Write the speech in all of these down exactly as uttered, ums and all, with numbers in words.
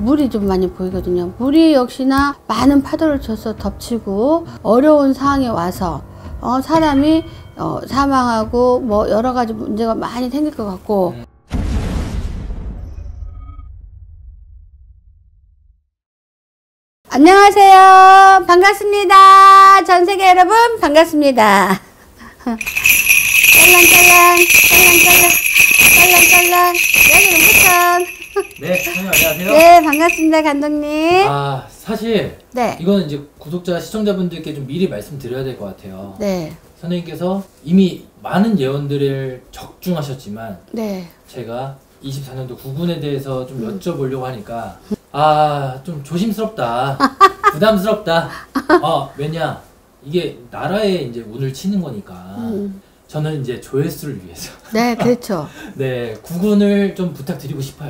물이 좀 많이 보이거든요. 물이 역시나 많은 파도를 쳐서 덮치고 어려운 상황에 와서 어, 사람이 어, 사망하고 뭐 여러 가지 문제가 많이 생길 것 같고. 안녕하세요. 반갑습니다. 전세계 여러분 반갑습니다. 짤랑짤랑 짤랑짤랑 짤랑짤랑 여기는 부천. 네, 선생님 안녕하세요. 네, 반갑습니다, 감독님. 아, 사실 네. 이거는 이제 구독자, 시청자분들께 좀 미리 말씀드려야 될 것 같아요. 네. 선생님께서 이미 많은 예언들을 적중하셨지만 네. 제가 이십사 년도 구군에 대해서 좀 음. 여쭤보려고 하니까 아, 좀 조심스럽다. 부담스럽다. 어, 왜냐? 이게 나라의 이제 운을 치는 거니까. 음. 저는 이제 조회수를 위해서. 네, 그렇죠. 네, 구군을 좀 부탁드리고 싶어요.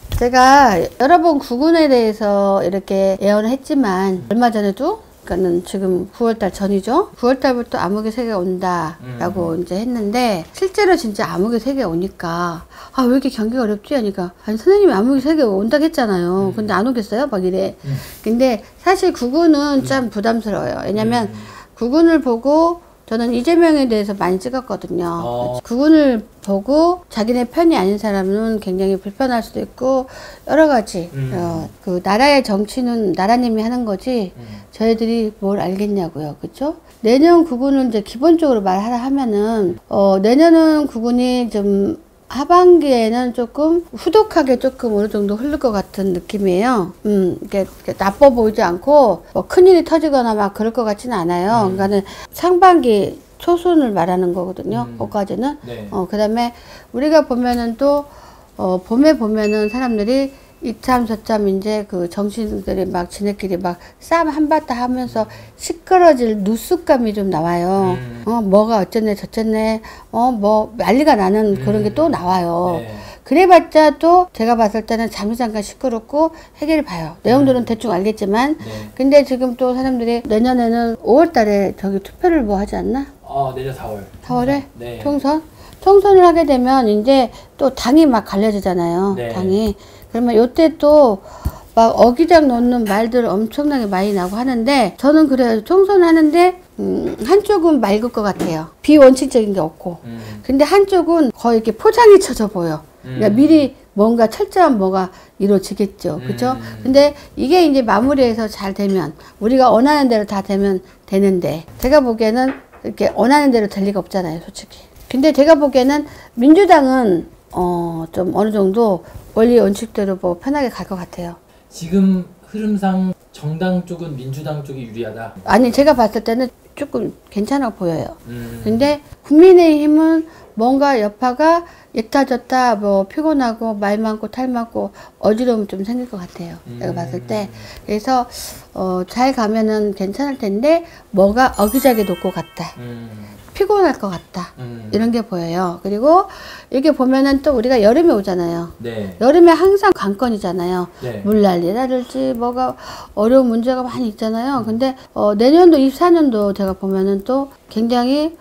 제가 여러 번 구군에 대해서 이렇게 예언을 했지만 얼마 전에도 그러니까는 지금 구월달 전이죠. 구월달부터 암흑의 세계가 온다라고 음. 이제 했는데 실제로 진짜 암흑의 세계가 오니까 아, 왜 이렇게 경기가 어렵지? 하니까 아니 선생님이 암흑의 세계가 온다고 했잖아요. 음. 근데 안 오겠어요? 막 이래. 음. 근데 사실 구군은 음. 참 부담스러워요. 왜냐면 음. 구군을 보고 저는 이재명에 대해서 많이 찍었거든요. 어. 구군을 보고 자기네 편이 아닌 사람은 굉장히 불편할 수도 있고 여러 가지 음. 어, 그 나라의 정치는 나라님이 하는 거지 음. 저희들이 뭘 알겠냐고요. 그쵸? 내년 구군은 이제 기본적으로 말하라 하면은 어, 내년은 구군이 좀 하반기에는 조금 후덕하게 조금 어느 정도 흐를 것 같은 느낌이에요. 음, 이게 나빠 보이지 않고 뭐 큰일이 터지거나 막 그럴 것 같지는 않아요. 음. 그러니까는 상반기 초순을 말하는 거거든요. 음. 거기까지는. 네. 어, 그 다음에 우리가 보면은 또 어, 봄에 보면은 사람들이 이참 저참 이제 그 정치인들이 막 지네끼리 막 싸움 한바탕 하면서 시끄러질 누수감이 좀 나와요. 음. 어, 뭐가 어쨌네 저쨌네, 어, 뭐 난리가 나는 음. 그런 게 또 나와요. 네. 그래봤자 또 제가 봤을 때는 잠시 잠깐 시끄럽고 해결을 봐요. 내용들은 음. 대충 알겠지만. 네. 근데 지금 또 사람들이 내년에는 오월 달에 저기 투표를 뭐 하지 않나? 어, 내년 사월. 사월에? 네. 총선? 총선을 하게 되면 이제 또 당이 막 갈려지잖아요. 네. 당이. 그러면 요때 또 막 어기장 놓는 말들 엄청나게 많이 나고 하는데 저는 그래요. 총선 하는데 음, 한쪽은 맑을 것 같아요. 비원칙적인 게 없고. 음. 근데 한쪽은 거의 이렇게 포장이 쳐져 보여. 음. 그러니까 미리 뭔가 철저한 뭐가 이루어지겠죠. 음. 그죠? 근데 이게 이제 마무리해서 잘 되면 우리가 원하는 대로 다 되면 되는데 제가 보기에는 이렇게 원하는 대로 될 리가 없잖아요. 솔직히. 근데 제가 보기에는 민주당은 어, 좀 어느 정도 원리 원칙대로 뭐 편하게 갈 것 같아요. 지금 흐름상 정당 쪽은 민주당 쪽이 유리하다? 아니, 제가 봤을 때는 조금 괜찮아 보여요. 음. 근데 국민의힘은 뭔가 여파가 예타졌다 뭐 피곤하고 말 많고 탈 많고 어지러움 좀 생길 것 같아요. 음. 제가 봤을 때. 그래서 어, 잘 가면은 괜찮을 텐데 뭐가 어기자기 놓고 갔다. 음. 피곤할 것 같다. 음. 이런 게 보여요. 그리고 이게 보면은 또 우리가 여름에 오잖아요. 네. 여름에 항상 관건이잖아요. 네. 물난리라든지 뭐가 어려운 문제가 많이 있잖아요. 음. 근데 어, 내년도 이십사 년도 제가 보면은 또 굉장히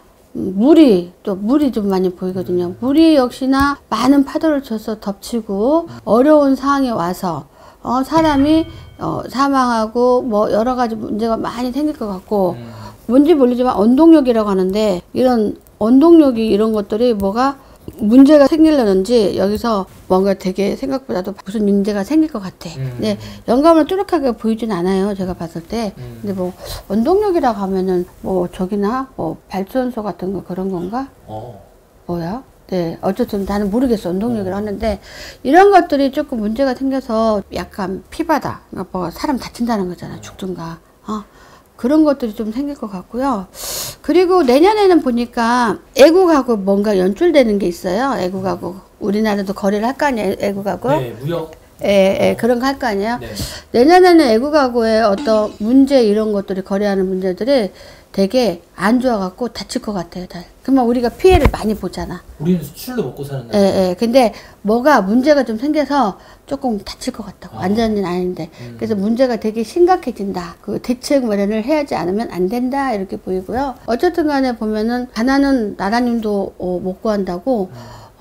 물이 또 물이 좀 많이 보이거든요. 음. 물이 역시나 많은 파도를 쳐서 덮치고 음. 어려운 상황에 와서 어, 사람이 어, 사망하고 뭐 여러 가지 문제가 많이 생길 것 같고 음. 뭔지 모르지만 원동력이라고 하는데 이런 원동력이 이런 것들이 뭐가 문제가 생기려는지 여기서 뭔가 되게 생각보다도 무슨 문제가 생길 것 같아. 음. 근데 영감을 뚜렷하게 보이진 않아요. 제가 봤을 때. 음. 근데 뭐 원동력이라고 하면은 뭐 저기나 뭐 발전소 같은 거 그런 건가? 어. 뭐야? 네, 어쨌든 나는 모르겠어. 원동력이라고 어. 하는데 이런 것들이 조금 문제가 생겨서 약간 피바다. 그러니까 뭐 사람 다친다는 거잖아. 죽든가. 어. 그런 것들이 좀 생길 것 같고요. 그리고 내년에는 보니까 애국하고 뭔가 연출되는 게 있어요. 애국하고. 우리나라도 거래를 할 거 아니에요. 애국하고. 네, 무역. 예, 예, 그런 거 할 거 아니에요. 네. 내년에는 애국하고의 어떤 문제 이런 것들이 거래하는 문제들이 되게 안 좋아갖고 다칠 것 같아요. 다. 그러면 우리가 피해를 많이 보잖아. 우리는 수출로 먹고 사는 나라. 예, 예. 근데 뭐가 문제가 좀 생겨서 조금 다칠 것 같다고. 아. 완전히는 아닌데. 음. 그래서 문제가 되게 심각해진다. 그 대책 마련을 해야지 않으면 안 된다. 이렇게 보이고요. 어쨌든 간에 보면은 가난은 나라님도 어, 못 구한다고 음.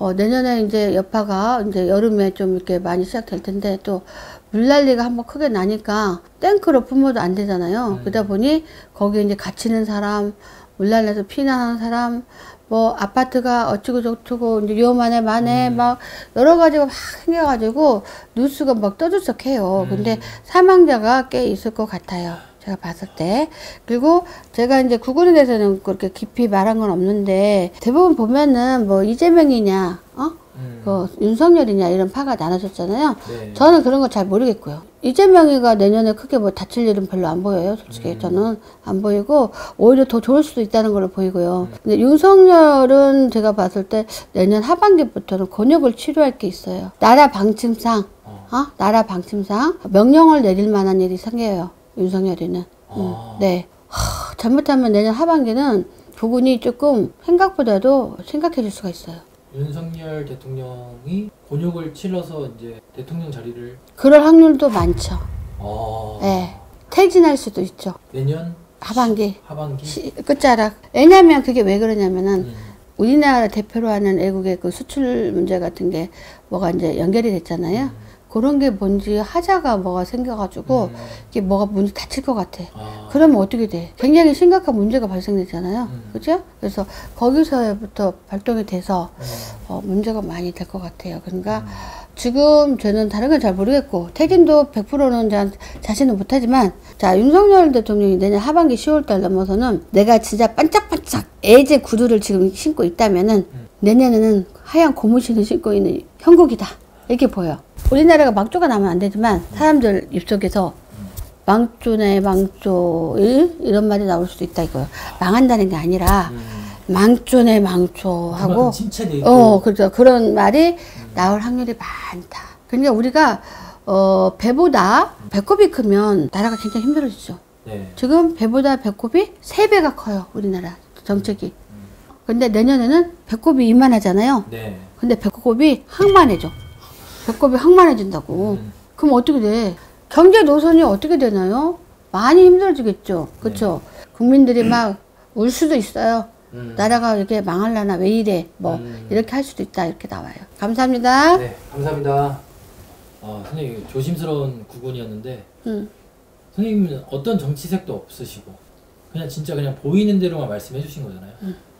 어, 내년에 이제 여파가 이제 여름에 좀 이렇게 많이 시작될 텐데 또 물난리가 한번 크게 나니까 탱크로 품어도 안 되잖아요. 음. 그러다 보니 거기에 이제 갇히는 사람, 물난리에서 피난하는 사람, 뭐 아파트가 어쩌고 저쩌고 이제 위험하네 마네 음. 막 여러 가지가 막 생겨가지고 뉴스가 막 떠들썩해요. 음. 근데 사망자가 꽤 있을 것 같아요. 제가 봤을 때. 그리고 제가 이제 구군에 대해서는 그렇게 깊이 말한 건 없는데 대부분 보면은 뭐 이재명이냐, 어? 음. 그 윤석열이냐 이런 파가 나눠졌잖아요. 네. 저는 그런 거 잘 모르겠고요. 이재명이가 내년에 크게 뭐 다칠 일은 별로 안 보여요. 솔직히 음. 저는 안 보이고 오히려 더 좋을 수도 있다는 걸로 보이고요. 근데 윤석열은 제가 봤을 때 내년 하반기부터는 곤욕을 치료할 게 있어요. 나라 방침상, 어. 어? 나라 방침상 명령을 내릴 만한 일이 생겨요. 윤석열이는. 아. 음, 네. 하, 잘못하면 내년 하반기는 부분이 조금 생각보다도 심각해질 수가 있어요. 윤석열 대통령이 곤욕을 치러서 이제 대통령 자리를 그럴 확률도 많죠. 어. 네. 퇴진할 수도 있죠. 내년 하반기. 하반기 시, 끝자락. 왜냐면 그게 왜 그러냐면은 음. 우리나라 대표로 하는 외국의 그 수출 문제 같은 게 뭐가 이제 연결이 됐잖아요. 음. 그런 게 뭔지 하자가 뭐가 생겨가지고 음. 이게 뭐가 문제 다칠 것 같아. 아. 그러면 어떻게 돼? 굉장히 심각한 문제가 발생되잖아요. 음. 그죠? 그래서 거기서부터 발동이 돼서 음. 어, 문제가 많이 될 것 같아요. 그러니까 음. 지금 저는 다른 건 잘 모르겠고 퇴진도 백 퍼센트는 자신은 못하지만 자 윤석열 대통령이 내년 하반기 시월 달 넘어서는 내가 진짜 반짝반짝 애제 구두를 지금 신고 있다면은 음. 내년에는 하얀 고무신을 신고 있는 형국이다 이렇게 보여. 우리나라가 망조가 나면 안 되지만 사람들 입속에서 망조네 망조 이? 이런 말이 나올 수도 있다 이거요. 망한다는 게 아니라 음. 망조네 망조 하고 그만큼 침체돼 있고 어 그렇죠. 그런 말이 나올 확률이 많다. 그러니까 우리가 어 배보다 배꼽이 크면 나라가 굉장히 힘들어지죠. 네. 지금 배보다 배꼽이 세 배가 커요. 우리나라 정책이. 근데 내년에는 배꼽이 이만하잖아요. 네. 근데 배꼽이 항만해져. 배꼽이 항만해진다고. 음. 그럼 어떻게 돼? 경제 노선이 어떻게 되나요? 많이 힘들어지겠죠. 그렇죠? 국민들이 막 울 수도 있어요. 음. 나라가 이렇게 망할라나 왜 이래? 뭐 음. 이렇게 할 수도 있다 이렇게 나와요. 감사합니다. 네, 감사합니다. 아, 선생님 조심스러운 구군이었는데 음. 선생님은 어떤 정치색도 없으시고 그냥 진짜 그냥 보이는 대로만 말씀해 주신 거잖아요. 음.